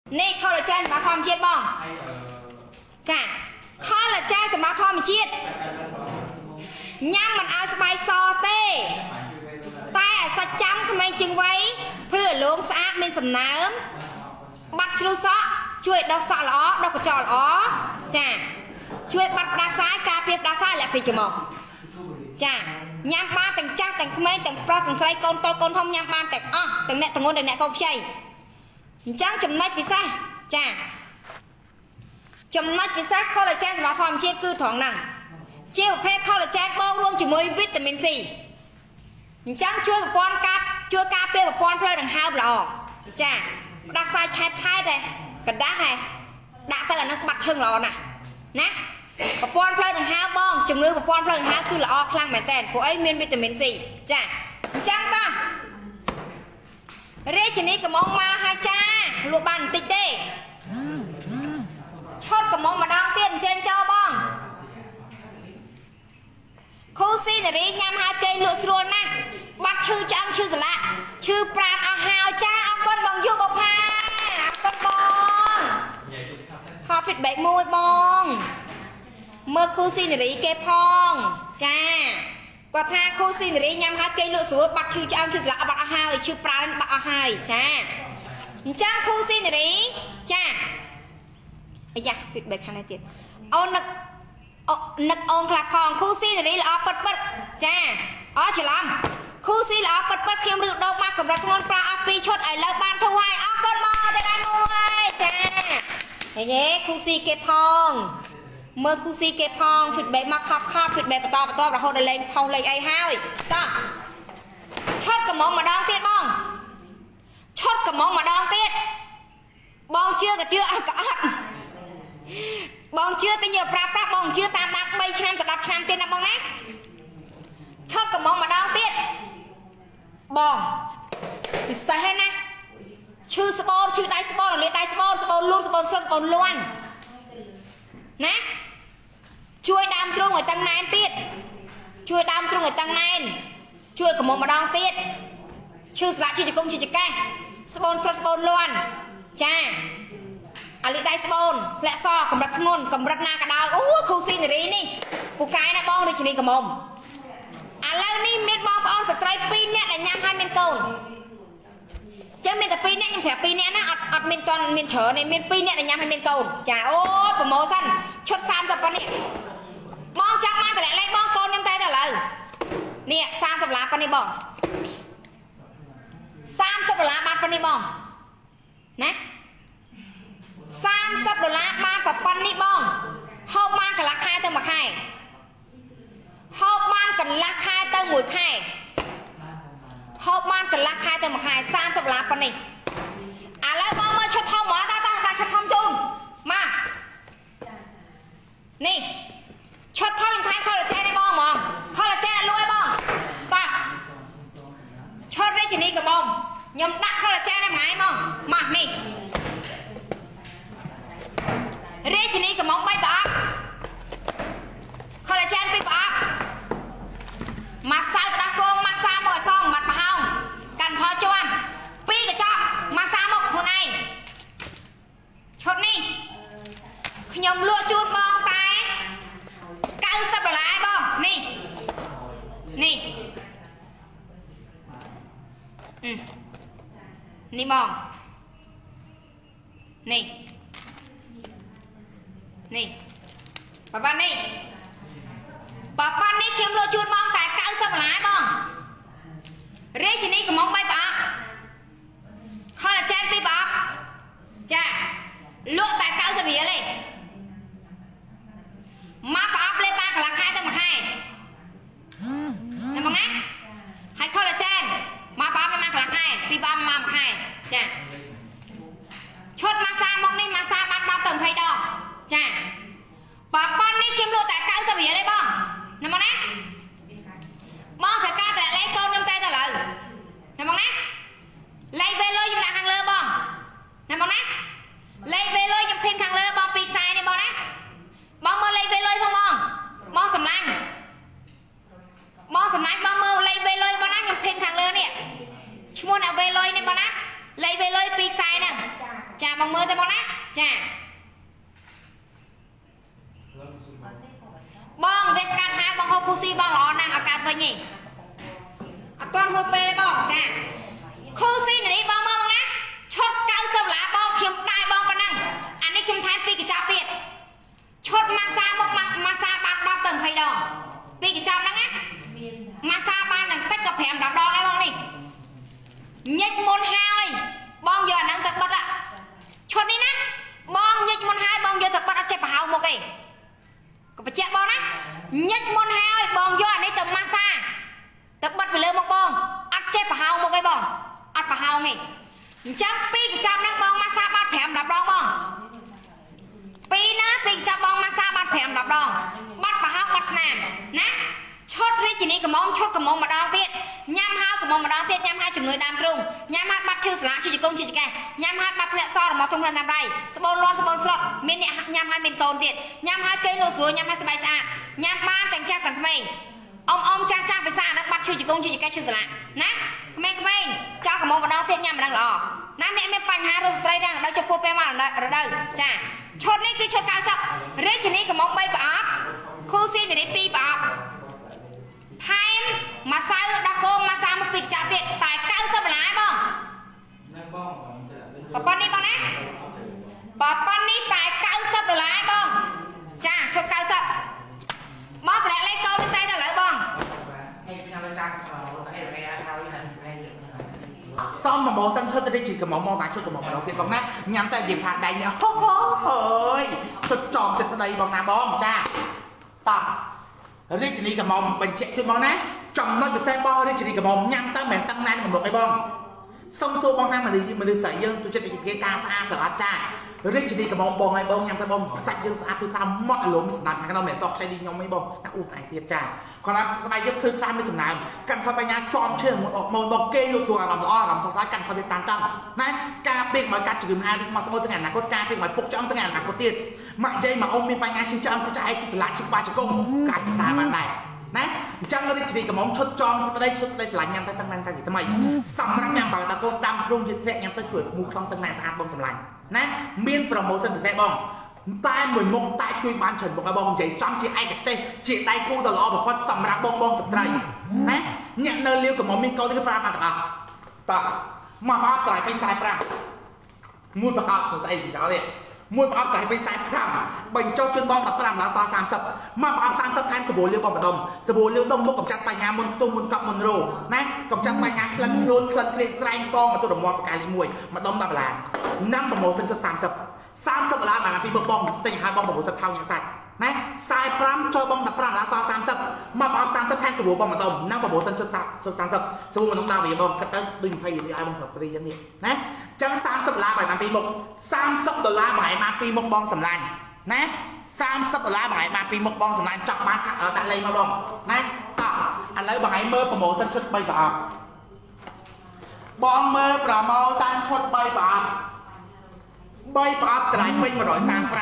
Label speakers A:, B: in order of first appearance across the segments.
A: นี่คอลลาเจนสำหรับทอมเชียดบ้องจ้ะคอลลาเจนสำหรับทอมเชียดย่ำมันเอาสบายซอเต้แต่สัจจังทำไมจึงไว้เพื่อลงสะอาดเป็นสำน้ำบัดชูซะช่วยดอกสะล้อดอกกระจอกล้อจ้ะช่วยบัดดาซ้ายกาเปียบดาซ้ายแหลกสีจมูกจ้ะยำบ้านแต่งจ้าแต่งเมย์แต่งปลาแต่งใส่ก้นโตก้นทอมยำบ้านแต่งแต่งเนตแต่งงนแต่งเนตก้นใช่จ้างจำนัดพิเศษจ้ะจำนัดพิเศษคอลลาเจนสำหรับความเชี่ยคือท้องหนังเชี่ยวเพศคอลลาเจนบ้องรวมจุ่มวยวิตามินซีจ้างช่วยปอนกับช่วยกาเปียปอนเพลดังฮาวหล่อจ้ะดักไซแชทใช่เลยกระด้าไงดักแต่ละนักบัดเชิงหล่อน่ะนะปอนเพลดังฮาวบ้องจุ่มมือปอนเพลดังฮาวคือหล่อคลั่งแม่แต่พวกไอ้เมียนวิตามินซีจ้ะจ้างก็เรียกชนิดกระมองมาให้จ้าลูกบันติดเด้ชดกระมองมาดองเตี้ยนเจนเจ้าบ้องคูซี่เรียกยำฮาเกยลุสรวนนะบัดชื่อจ้างชื่อสละชื่อปราณเอาหาวจ้าเอาก้นบองยูบพาเอาก้นบองทอฟิตเบกมวยบองเมื่อคูซี่เรียกเก็บพองจ้าก็ถ้าคูซีนรียำฮาเกลือสวยบัดชื่อจ้างชื่อละบัดอาหายชื่อปลาบัดอาหายจ้าจ้างคูซีนรีจ้าไอ้ยะฟิตเบคข้างในเตียนเอานักองคลับพองคูซีนรีละปัดปัดจ้าอ๋อฉลามคูซีละปัดปัดเขียมรึกดอกมากับรัฐมนตรีปลาปีชดไอ้เลิกบ้านทวายเอาก้นมอแต่ได้มวยจ้าอย่างเงี้ยคูซีเก็บพองเมื่อคูซีเก็บพองฟิตเบมาขับฟิตเบประตอเราเขาได้เล่นพองเลยไอ้ห้าวต่อชดกระมองมาดองเตี้ยบ้องชดกระมองมาดองเตี้ยบ้องเชื่อกับเชื่อกับอัดบ้องเชื่อแต่เหยื่อปลาบ้องเชื่อตามนักใบชนะกับดับชนะเตี้ยนะบ้องนะชดกระมองมาดองเตี้ยบ้องติดใส่ให้นะชื่อสปอนชื่อได้สปอนเรียกได้สปอนลูกสปอนล้วนนะช่วยดามตรงไอ้ตั้งนานติดช่วยดามตรงไอ้ตั้งนานช่วยกับมมาดองติดชื่อสละชื่อจะกงชื่อจะแก่สปอนล้วนจ้าอะไรได้สปอนและซอกำรัดงนกำรัดนากระดาวโอ้คูซีนรีนี่ปูกายนะบ้องในชนิดกระมแล้วนี่เม็ดบ้องบ้องสไตร์ปีเนี่ยแต่ยังให้เม็ดโกนจะเม็ดแต่ปีเนี่ยยังแผลปีเนี่ยนะอัดเม็ดตอนเม็ดเฉอในเม็ดปีเนี่ยแต่ยังให้เม็ดโกนจ้าโอ้โปรโมชั่นชด3 สัปดาห์นี่บ้องจังมาแต่แรกบ้องโกนยังแต่เลยเนี่ย3 สัปดาห์ปนี่บ้อง3 สัปดาห์บาทปนี่บ้องนะ3 สัปดาห์บาทแบบปนี่บ้องหอบมากับราคาเติมมาไข่หอบมากับราคาเติมหมวยไข่หอบมากับราคาเติมมาไข่3 สัปดาห์ปนี่แล้วบ้องมาชดทองหมอตาชดทองจุนมานี่ชดทองยังขายคอลลาเจนได้บ้องมองคอลลาเจนรวยบ้องตาชดได้ชนิดกับบ้องยมดักคอลลาเจนได้ไหมบ้องมานี่เรียกชนิดกับบ้องใบปะคอลลาเจนไปปะมาซาตะกงมาซาหมดซองมัดมาเฮากันทอจวนปีกระจับมาซาหมดคนไหนชดนี่ขยมลวกจูนบ้องตาย9 สัปดาห์บ้องนี่นี่บ้องนี่ป้านี่เข็มโลจูนบ้องแต่9 สัปดาห์บ้องเรียกชนิดกับมองใบปะคอลลาเจนปีปะจ้าลวกแต่9 สัปดาห์เลยมาปะเลยปะกับราคาต้องมาให้นะมองนะให้คอลลาเจนมาปะไม่มากับราคาปีปะมาให้จ้าชดมาซามองนี่มาซาบัดเติมไฟดองจ้าปะป้อนนี่เข้มโลแต่9 สัปดาห์เลยบ้องนะมองนะมองแต่การแต่เล็กก้อนยังแต่เลยนะมองนะបងណាចាបងវាកាត់ហើយបងហូបគូស៊ីបងល្អណាស់ឲ្យកាត់វិញឯងអត់ទាន់ហូបពេលបងចាគូស៊ីនេះបងមកបងណាឈុត90ដុល្លារបងខ្ញុំដែរបងប៉ុណ្ណឹងអានេះខ្ញុំថែម2កញ្ចប់ទៀតឈុតម៉ាសាមកម៉ាសាបាន10ទៅ20ដង2កញ្ចប់ហ្នឹងណាម៉ាសាបាននឹងតិចក៏5 10ដងដែរបងនេះញិចមុនហើយបងយកអាហ្នឹងទៅបិទឈុតនេះណាបងញិចមុនហើយបងយកទៅបិទអត់ចេះប្រហោងមកទេក៏បញ្ជាក់បងណាញិចមុនហើយបងយកអានេះទៅម៉ាសាទៅបិទពីលើមកបងអត់ចេះប្រហោងមកទេបងអត់ប្រហោងទេអញ្ចឹង2កញ្ចប់ហ្នឹងបងម៉ាសាបាន5 10ដងបងពីណា2កញ្ចប់បងម៉ាសាបាន5 10ដងបាត់ប្រហោងបាត់ស្នាមណាឈុតរាជនីកំងឈុតកំងម្ដងទៀតញ៉ាំហើយកំងម្ដងទៀតញ៉ាំហើយជំនួយដើមទ្រូងញ៉ាំហើយបាត់ឈឺស្លាឈឺជង្គង់ឈឺចង្កេះញ៉ាំហើយបាត់ធ្លាក់សរមកទុំក្នុងណាំដៃស្បូនលាន់ស្បូនស្រត់មានអ្នកញ៉ាំហើយមានកូនទៀតញ៉ាំហើយគេលក់ស្រួលញ៉ាំហើយស្បែកស្អាតញ៉ាំបានទាំងចាស់ទាំងក្មេងអ៊ំចាស់ភាសាហ្នឹងបាត់ឈឺជង្គង់ឈឺចង្កេះឈឺស្លាណាក្មេងចោលកំងម្ដងទៀតញ៉ាំម្ដងល្អណាអ្នកមានបញ្ហារោគស្ត្រីដែរដល់ចំពោះពេលមករដូវចាឈុតនេះគឺឈុត90រាជនីកំង3ប្រអប់គូស៊ីនារី2ប្រអប់ថែមម្សៅដោះគោម៉ាសាមក2កញ្ចប់ទៀតតែ90ដុល្លារបងប៉ប៉ុននេះបងណាប៉ប៉ុននេះតែ90ដុល្លារបងចាឈុត90បងតម្លាក់លេខកូនទៅឥឡូវបង
B: សំប្រមូលសិនឈុតទៅជាកំងមកបានឈុតកំងម្ដងទៀតបងណាញ៉ាំតែនិយាយថាដៃនេះអើយឈុតចំចិត្តប្តីបងណាបងចាតោះរាជនីកំងបញ្ជាក់ជូនបងណាចំណុចពិសេសបងរាជនីកំងញ៉ាំទៅមិនតាំងណានកំឡុកអីបងសុំសួរបងថាមនុស្សស្រីយើងជួយចិត្តវិជាការស្អាតទៅអត់ចារាជនីកំងបងឲ្យបងញ៉ាំទៅបងសាច់យើងស្អាតគឺថាម៉ត់អាលុំមានសំណាំខាងក្នុងមិនសក់ខ្ចីនេះខ្ញុំអីបងណាអ៊ូថៃទៀតចាគាត់ថាស្បែកយើងគឺថាមានសំណាំកាន់ខំបញ្ញាជាប់ឈើមកអត់មកបងគេលក់ស្រួលអារម្មណ៍ល្អអារម្មណ៍ស្រស់ស្រាយកាន់ខំវាតាមតណាការពេកមកកាត់ជំងឺហានេះមកស្មោះទាំងអនាគតការពេកមកពុកឆ្អឹងទាំងអនាគតទៀតម៉ាក់យាយមកអ៊ំមានបញ្ហាឈឺឆ្អឹងឈឺឆ្អែកឈឺស្លាច់ឈឺក្បាលឈឺកុំកាច់ភាសាបានដែរណាអញ្ចឹងរាជនីកំងឈុតចងប្តីឈុតប្តីស្រឡាញ់ញ៉ាំទៅទាំងណានសាច់ថ្មីសម្រាប់ញ៉ាំបើតាកូនតាមគ្រុំជាធ្លាក់ញ៉ាំទៅជួយមូលខ្លងទាំងណានស្អាតបងស្រឡាញ់ណាមានប្រូម៉ូសិនពិសេសបងតែមួយមុខតែជួយបានច្រើនបងឲ្យបងនិយាយចំជាឯកទេសជាដៃគូដ៏ល្អបំផុតសម្រាប់បងស្ត្រីណាអ្នកនៅលាវកំងមានកូនគឺប្រាប់បានទាំងអស់តោះមកអត់ត្រៃពេញ45មួយប្រកបទៅស្អីចោលទេមួយប្រអប់តែពេញ45បញ្ចុះជូនបង15ដុល្លារសល់30មកប្រអប់30ថែមសាប៊ូលាវបងម្ដុំសាប៊ូលាវដុំមុខកំចាត់បញ្ហាមុនខ្ទង់មុនកប់មុនរោណាកំចាត់បញ្ហាក្លិនខ្លួនក្លិនក្លៀកស្រែងកងមកទៅរមាត់បកាយលេខ1ម្ដុំ10ដុល្លារណាំប្រម៉ូសិនទៅ30ដុល្លារបានពីបងទិញឲ្យបងប្រម៉ូសិនថោញយ៉ាងសាច់ណា45ចូលបង15ដុល្លារសល់30មកប្រអប់30ថែមសាប៊ូបងម្ដុំណាំប្រម៉ូសិន30សាប៊ូម្ដុំ10រៀលបងគិតទៅដូច20រៀលឲ្យបងប្រាប់ហ្វ្រីយ៉ាងនេះណាចឹង30ដុល្លារបានពីមុខ30ដុល្លារបានពីមុខបងសម្លាញ់ណា30ដុល្លារបានពីមុខបងសម្លាញ់ចង់បានដាក់លេខមកបងណាតោះឥឡូវបងឯងមើលប្រម៉ូសិនឈុត3ប្រអប់បងមើលប្រម៉ូសិនឈុត3ប្រអប់3ប្រអប់តម្លៃពេញ135 3ប្រអ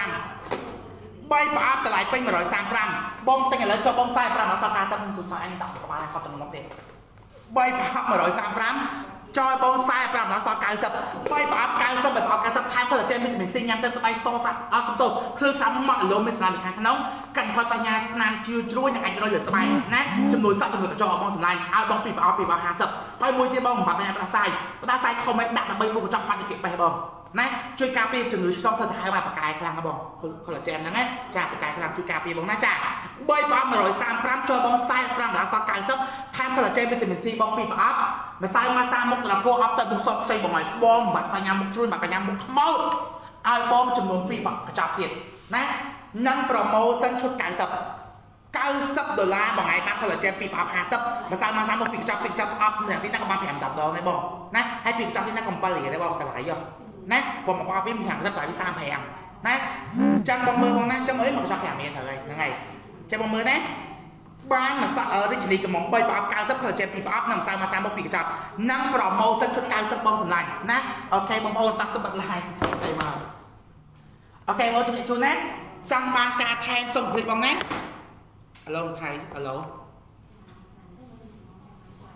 B: ប់តម្លៃពេញ135បងទិញឥឡូវចុះបង45អត់សល់90ទូសោះអញដាក់ក្បាលខត់ចំណុចទេ3ប្រអប់135ចោលបង45ដុល្លារសល់90 3ប្រអប់90 3ប្រអប់90ថែមផលចេញវីតាមីន C ញ៉ាំទៅស្បែកសសាច់អត់សំទោសភ្លឺចាំមកអាលុំមានស្នាមខាងក្នុងកាន់ខត់បញ្ញាស្នាមជឿជ្រួញនឹងអាចរយលើស្បែកណាចំនួនសក់ចំនួនកញ្ចក់បងសម្លាញ់ឲ្យបង2ប្រអប់50ហើយមួយទៀតបងបំបត្តិបដាសាយធំឲ្យដាក់ដើម្បីមុខកញ្ចក់បាត់ទៅគេបេះបងណាជួយការពារជំងឺឆ្លងទៅហៅថាបកាយខ្លាំងណាបងខូឡាជែនហ្នឹងណាចាបកាយខ្លាំងជួយការពារបងណាចា3ប្រអប់135ចូលបង45ដុល្លារសល់90ថែមខូឡាជែនវីតាមីន C បង2ប្រអប់ម្សៅម៉ាសាមុខត្រកោអប់ទៅមុខសក់ខ្ចីបងឲ្យបងបាត់បញ្ញាមុខជ្រួញបាត់បញ្ញាមុខខ្មៅឲ្យបងចំនួន2ប្រអប់កញ្ចប់ទៀតណានឹងប្រូម៉ូសិនឈុត90ដុល្លារបងឯងបានខូឡាជែន2ប្រអប់50ម្សៅម៉ាសាមុខ2កញ្ចប់អប់នេះទីណាក៏បាន5 10ដងដែរបងណាហើយ2កញ្ចប់នេះណា7រៀលដែរបងតម្លៃយោណាผมบอกว่าพี่มีหางจับสายพี่3แพงนะจังบางมือบางนั่นจังเอ้ยมันจับแพงเมียเธอเลยยังไงจังบางมือนะบ้านมาริชลีกับมองใบปาบการซับเกิดเจ็บปีปาบนำสายมา3 ปีกจับนั่งปลอบโมเส้นชุดการซับบอมสำลักนะโอเคบางโอนตัดสบัดลายไปมาโอเคโมจะมีชุดนะจังบางการแทนส่งผลิตบางนะฮัลโหลไทยฮัลโหล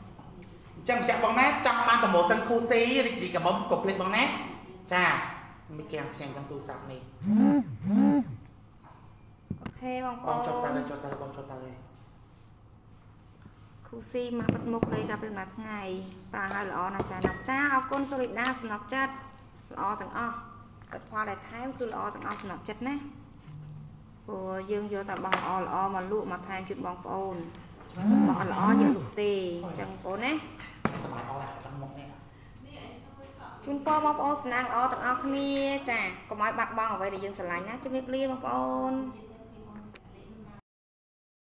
B: จังบางนะจังบางกับโมเส้นคูซีริชลีกับมองกบผลิตบางนะจ้าไม่แกงเสียงกันตูสับนี่
A: โอเคบางป
B: บ
A: อ
B: องจดตาเลยจดตาบองจดตาเลย
A: ครูซีมาบัดมุกเลยกับเป็นมาทั้งไงปลาให้ละนะจ๊ะนับจ้าเอาก้นสลิดหน้าสำหรับจัดละต่างอ้อแต่พอได้ท้ายคือละต่างอ้อสำหรับจัดนะโอ้ยืงเยอะแต่บางอ้อละมาลูกมาแทนจุดบางปอนบางละอย่าลูกตีจังโปนะ
B: สมัยอ้อแหละจังมกเนี่ย
A: ชุนปอบางปอนสนางอ้อต่างอ้อขณีจ้ะก็ไม้บัดบางเอาไว้เดี๋ยวยืงสลายนะจะไม่เปลี่ยนบางปอน